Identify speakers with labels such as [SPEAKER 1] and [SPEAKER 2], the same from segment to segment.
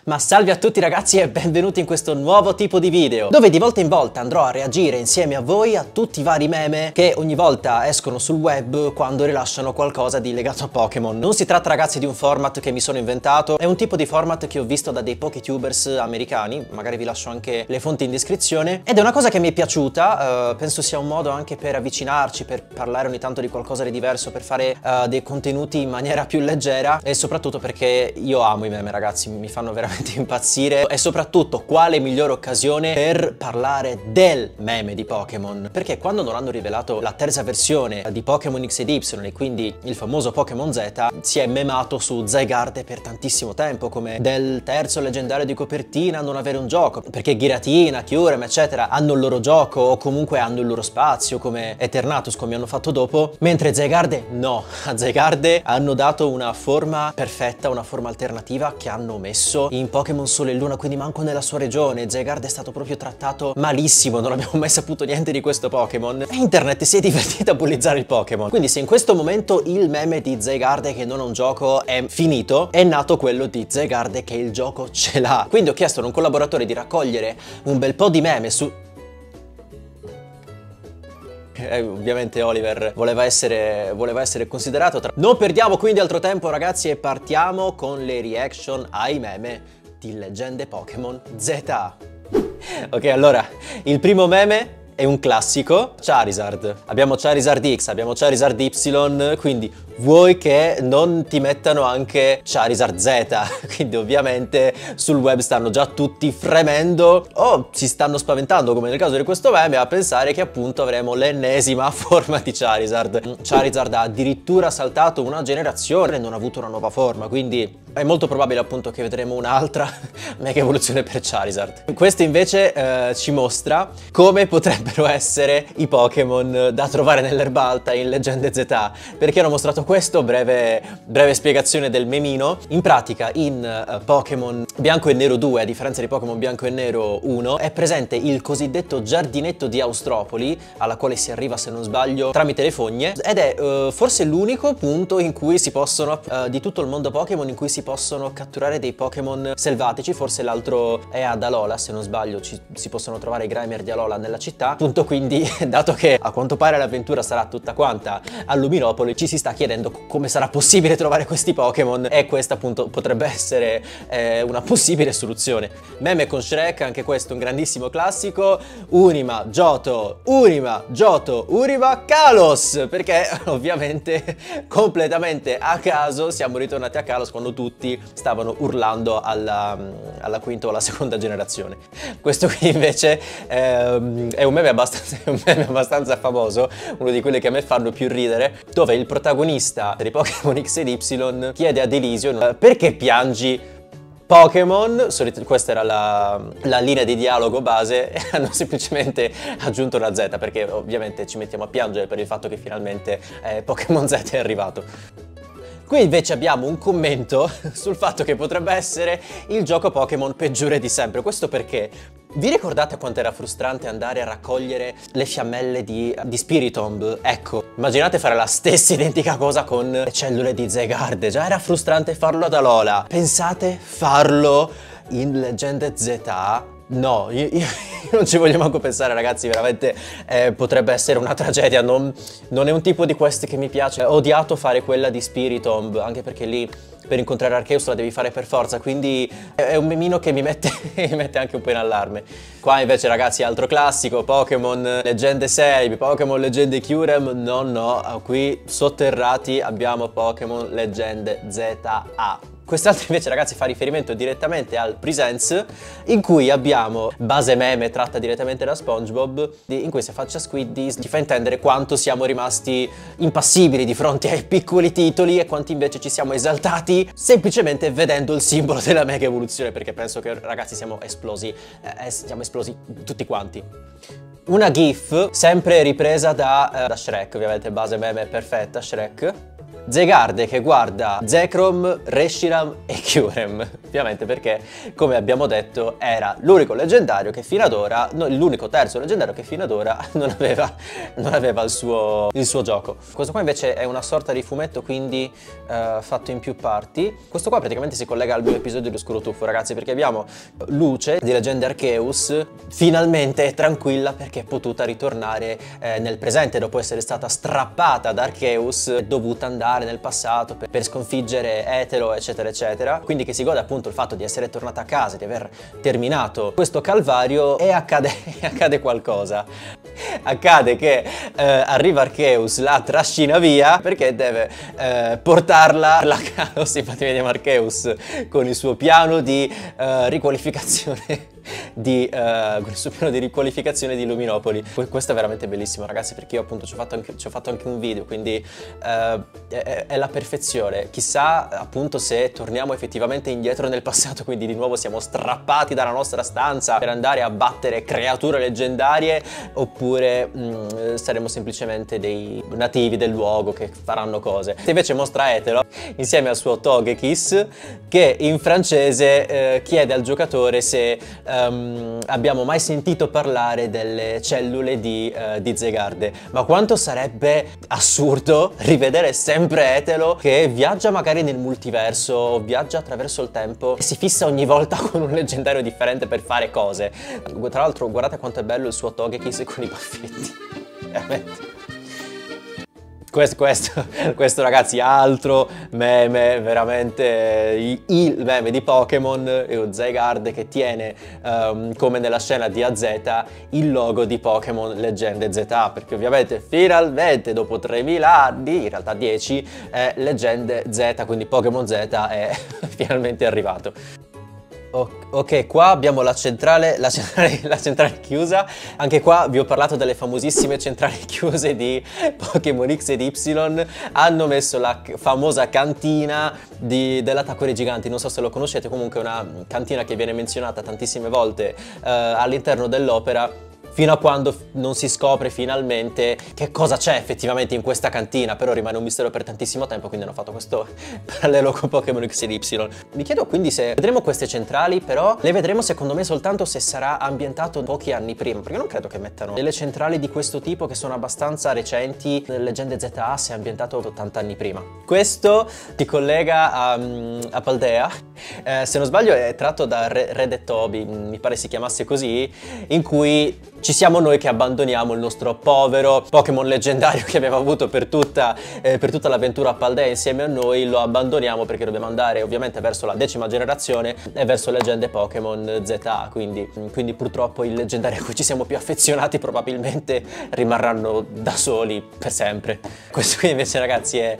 [SPEAKER 1] Ma salve a tutti ragazzi e benvenuti in questo nuovo tipo di video, dove di volta in volta andrò a reagire insieme a voi a tutti i vari meme che ogni volta escono sul web quando rilasciano qualcosa di legato a Pokémon. Non si tratta ragazzi di un format che mi sono inventato, è un tipo di format che ho visto da dei Poketubers americani, magari vi lascio anche le fonti in descrizione, ed è una cosa che mi è piaciuta, penso sia un modo anche per avvicinarci, per parlare ogni tanto di qualcosa di diverso, per fare dei contenuti in maniera più leggera e soprattutto perché io amo i meme ragazzi, mi fanno veramente impazzire e soprattutto quale migliore occasione per parlare del meme di Pokémon, perché quando non hanno rivelato la terza versione di Pokémon X ed Y e quindi il famoso Pokémon Z, si è memato su Zygarde per tantissimo tempo come del terzo leggendario di copertina non avere un gioco, perché Giratina, Kyurem eccetera hanno il loro gioco o comunque hanno il loro spazio come Eternatus come hanno fatto dopo, mentre Zygarde no, a Zygarde hanno dato una forma perfetta, una forma alternativa che hanno messo in Pokémon Sole e Luna, quindi manco nella sua regione. Zygarde è stato proprio trattato malissimo, non abbiamo mai saputo niente di questo Pokémon e internet si è divertito a bullizzare il Pokémon. Quindi se in questo momento il meme di Zygarde che non ha un gioco è finito, è nato quello di Zygarde che il gioco ce l'ha. Quindi ho chiesto a un collaboratore di raccogliere un bel po' di meme su... ovviamente Oliver voleva essere considerato Non perdiamo quindi altro tempo ragazzi e partiamo con le reaction ai meme di leggende Pokémon Z. Ok, allora, il primo meme è un classico, Charizard. Abbiamo Charizard X, abbiamo Charizard Y, quindi vuoi che non ti mettano anche Charizard Z? Quindi ovviamente sul web stanno già tutti fremendo o si stanno spaventando, come nel caso di questo meme, a pensare che appunto avremo l'ennesima forma di Charizard. Charizard ha addirittura saltato una generazione e non ha avuto una nuova forma, quindi è molto probabile appunto che vedremo un'altra mega evoluzione per Charizard. Questo invece ci mostra come potrebbero essere i Pokémon da trovare nell'erba alta in Leggende Z, perché hanno mostrato questo, breve spiegazione del memino. In pratica in Pokémon Bianco e Nero 2, a differenza di Pokémon Bianco e Nero 1, è presente il cosiddetto giardinetto di Austropoli, alla quale si arriva se non sbaglio tramite le fogne, ed è forse l'unico punto in cui si possono, di tutto il mondo Pokémon, in cui si possono catturare dei Pokémon selvatici. Forse l'altro è ad Alola, se non sbaglio si possono trovare i Grimer di Alola nella città. Appunto, quindi dato che a quanto pare l'avventura sarà tutta quanta a Luminopoli, ci si sta chiedendo come sarà possibile trovare questi Pokémon e questa appunto potrebbe essere una possibile soluzione. Meme con Shrek, anche questo un grandissimo classico. Unima, Johto, Kalos, perché ovviamente completamente a caso siamo ritornati a Kalos quando tutti stavano urlando alla quinta o alla seconda generazione. Questo qui invece è un meme abbastanza famoso, uno di quelli che a me fanno più ridere, dove il protagonista dei Pokémon X ed Y chiede ad Elysium: perché piangi Pokémon? Questa era la linea di dialogo base e hanno semplicemente aggiunto una Z, perché ovviamente ci mettiamo a piangere per il fatto che finalmente Pokémon Z è arrivato. Qui invece abbiamo un commento sul fatto che potrebbe essere il gioco Pokémon peggiore di sempre. Questo perché vi ricordate quanto era frustrante andare a raccogliere le fiammelle di Spiritomb? Ecco, immaginate fare la stessa identica cosa con le cellule di Zygarde. Già era frustrante farlo ad Alola. Pensate farlo in Leggende Z? No, io non ci voglio manco pensare ragazzi, veramente potrebbe essere una tragedia, non è un tipo di quest che mi piace. Ho odiato fare quella di Spiritomb, anche perché lì per incontrare Arceus la devi fare per forza, quindi è un memino che mi mette anche un po' in allarme. Qua invece ragazzi altro classico, Pokémon Leggende 6, Pokémon Leggende Kyurem, no, qui sotterrati abbiamo Pokémon Leggende ZA. Quest'altro invece ragazzi fa riferimento direttamente al Presents, in cui abbiamo base meme tratta direttamente da SpongeBob, in cui si affaccia Squiddy, ci fa intendere quanto siamo rimasti impassibili di fronte ai piccoli titoli e quanti invece ci siamo esaltati semplicemente vedendo il simbolo della mega evoluzione, perché penso che ragazzi siamo esplosi tutti quanti. Una GIF sempre ripresa da Shrek, ovviamente base meme perfetta Shrek. Zygarde che guarda Zekrom, Reshiram e Kyurem. Ovviamente perché, come abbiamo detto, era l'unico leggendario che fino ad ora, l'unico terzo leggendario che fino ad ora non aveva il suo gioco. Questo qua invece è una sorta di fumetto, quindi fatto in più parti. Questo qua praticamente si collega al mio episodio di Oscuro Tuffo, ragazzi, perché abbiamo Luce di Leggende Arceus, finalmente è tranquilla perché è potuta ritornare nel presente dopo essere stata strappata da Arceus, è dovuta andare nel passato per sconfiggere Etelo, eccetera eccetera, quindi che si gode appunto il fatto di essere tornata a casa, di aver terminato questo calvario, e accade qualcosa. Accade che arriva Arceus, la trascina via perché deve portarla alla Kalos. Infatti vediamo Arceus con il suo piano di riqualificazione con il suo piano di riqualificazione di Luminopoli. Questo è veramente bellissimo, ragazzi, perché io appunto ci ho fatto anche un video, quindi è la perfezione. Chissà appunto se torniamo effettivamente indietro nel passato, quindi di nuovo siamo strappati dalla nostra stanza per andare a battere creature leggendarie, oppure saremo semplicemente dei nativi del luogo che faranno cose. Invece mostra Etelo insieme al suo Togekiss, che in francese chiede al giocatore se abbiamo mai sentito parlare delle cellule di Zygarde. Ma quanto sarebbe assurdo rivedere sempre Etelo che viaggia magari nel multiverso, viaggia attraverso il tempo e si fissa ogni volta con un leggendario differente per fare cose. Tra l'altro guardate quanto è bello il suo Togekiss con i baffetti. Veramente. Questo ragazzi, altro meme, veramente il meme di Pokémon, Zygarde che tiene come nella scena di AZ il logo di Pokémon Leggende ZA, perché ovviamente finalmente dopo 3000 anni, in realtà 10, Leggende Z, quindi Pokémon Z è finalmente arrivato. Ok, qua abbiamo la centrale chiusa. Anche qua vi ho parlato delle famosissime centrali chiuse di Pokémon X ed Y. Hanno messo la famosa cantina dell'attacco dei giganti, non so se lo conoscete, comunque è una cantina che viene menzionata tantissime volte all'interno dell'opera, fino a quando non si scopre finalmente che cosa c'è effettivamente in questa cantina, però rimane un mistero per tantissimo tempo, quindi hanno fatto questo parallelo con Pokémon X ed Y. Mi chiedo quindi se vedremo queste centrali, però le vedremo secondo me soltanto se sarà ambientato pochi anni prima, perché non credo che mettano delle centrali di questo tipo che sono abbastanza recenti nelle Leggende ZA se è ambientato 80 anni prima. Questo si collega a Paldea, se non sbaglio è tratto da Red e Toby, mi pare si chiamasse così, in cui ci siamo noi che abbandoniamo il nostro povero Pokémon leggendario che abbiamo avuto per tutta l'avventura a Paldea insieme a noi, lo abbandoniamo perché dobbiamo andare ovviamente verso la 10ª generazione e verso Leggende Pokémon ZA, quindi purtroppo i leggendari a cui ci siamo più affezionati probabilmente rimarranno da soli per sempre. Questo qui invece, ragazzi, è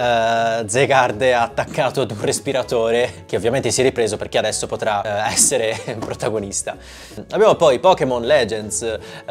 [SPEAKER 1] Zygarde attaccato ad un respiratore che ovviamente si è ripreso perché adesso potrà essere protagonista. Abbiamo poi Pokémon Legends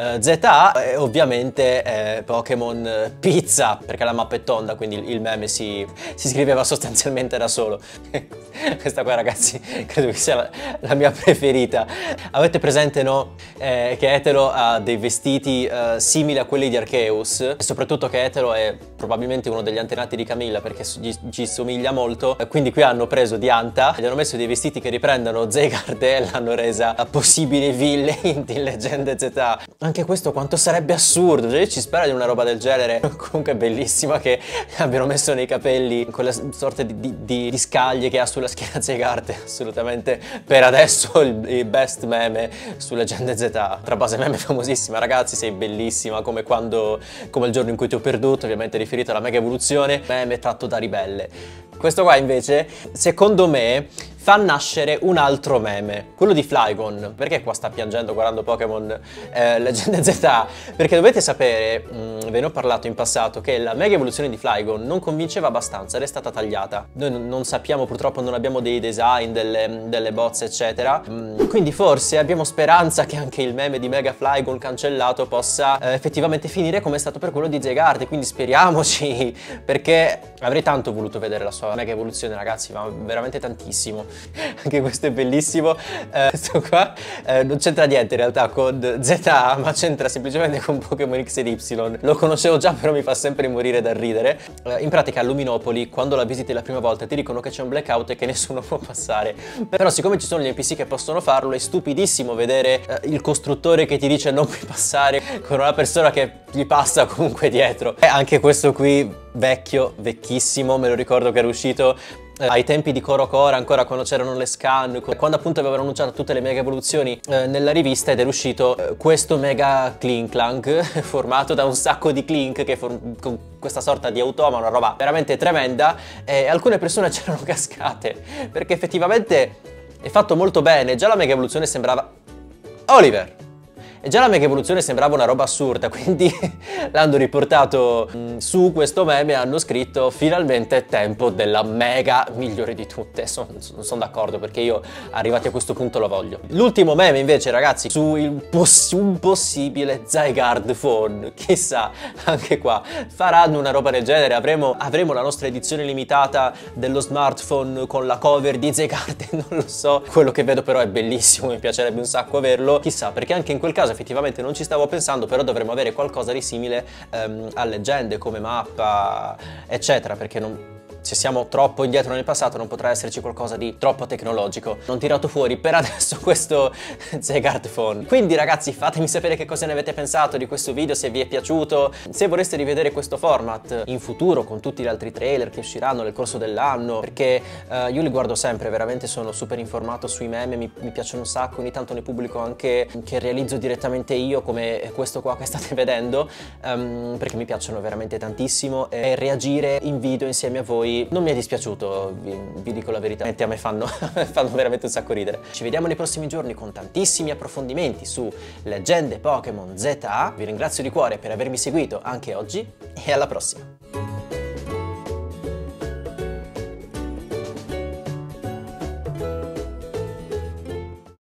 [SPEAKER 1] ZA e ovviamente Pokémon Pizza, perché la mappa è tonda, quindi il meme si scriveva sostanzialmente da solo. Questa qua, ragazzi, credo che sia la mia preferita. Avete presente, no? Che Etelo ha dei vestiti simili a quelli di Arceus, e soprattutto che Etelo è probabilmente uno degli antenati di Camilla perché ci somiglia molto, quindi qui hanno preso Dianta, gli hanno messo dei vestiti che riprendono Zygarde e l'hanno resa possibile villain in Leggende ZA. Anche questo quanto sarebbe assurdo, cioè io ci spero di una roba del genere. Comunque è bellissima che abbiano messo nei capelli quella sorta di scaglie che ha sulla schiena Zygarde, assolutamente per adesso il best meme su Leggende ZA. Tra base meme famosissima, ragazzi, sei bellissima come il giorno in cui ti ho perduto, ovviamente riferito alla mega evoluzione, meme tratto da Ribelle. Questo qua invece, secondo me, fa nascere un altro meme, quello di Flygon. Perché qua sta piangendo guardando Pokémon Leggende ZA? Perché dovete sapere, ve ne ho parlato in passato, che la mega evoluzione di Flygon non convinceva abbastanza ed è stata tagliata. Noi non sappiamo, purtroppo non abbiamo dei design, delle bozze eccetera, quindi forse abbiamo speranza che anche il meme di Mega Flygon cancellato possa effettivamente finire come è stato per quello di Zygarde, quindi speriamoci, perché avrei tanto voluto vedere la sua mega evoluzione, ragazzi, ma veramente tantissimo. Anche questo è bellissimo. Questo qua non c'entra niente in realtà con ZA, ma c'entra semplicemente con Pokémon X ed Y. Lo conoscevo già, però mi fa sempre morire dal ridere. In pratica a Luminopoli, quando la visiti la prima volta, ti dicono che c'è un blackout e che nessuno può passare. Però siccome ci sono gli NPC che possono farlo, è stupidissimo vedere il costruttore che ti dice non puoi passare con una persona che gli passa comunque dietro. E anche questo qui, vecchio, vecchissimo, me lo ricordo che era uscito ai tempi di CoroCoro, ancora quando c'erano le scan, quando appunto avevano annunciato tutte le mega evoluzioni nella rivista, ed era uscito questo mega Klinklang formato da un sacco di Klink con questa sorta di automa, una roba veramente tremenda, e alcune persone c'erano cascate perché effettivamente è fatto molto bene. Già la mega evoluzione sembrava... Oliver! E già la mega evoluzione sembrava una roba assurda, quindi l'hanno riportato su questo meme e hanno scritto finalmente è tempo della mega migliore di tutte. Non sono d'accordo, perché io arrivati a questo punto lo voglio. L'ultimo meme invece, ragazzi, su un possibile Zygarde Phone. Chissà, anche qua faranno una roba del genere, avremo la nostra edizione limitata dello smartphone con la cover di Zygarde, non lo so. Quello che vedo però è bellissimo, mi piacerebbe un sacco averlo. Chissà, perché anche in quel caso effettivamente non ci stavo pensando, però dovremmo avere qualcosa di simile a leggende come mappa, eccetera, perché se siamo troppo indietro nel passato non potrà esserci qualcosa di troppo tecnologico. Non tirato fuori per adesso questo Zygarde Phone. Quindi ragazzi, fatemi sapere che cosa ne avete pensato di questo video, se vi è piaciuto, se vorreste rivedere questo format in futuro con tutti gli altri trailer che usciranno nel corso dell'anno, perché io li guardo sempre, veramente sono super informato sui meme, mi piacciono un sacco, ogni tanto ne pubblico anche che realizzo direttamente io, come questo qua che state vedendo, perché mi piacciono veramente tantissimo, e reagire in video insieme a voi non mi è dispiaciuto, vi dico la verità, a me fanno veramente un sacco ridere. Ci vediamo nei prossimi giorni con tantissimi approfondimenti su leggende Pokémon ZA. Vi ringrazio di cuore per avermi seguito anche oggi e alla prossima!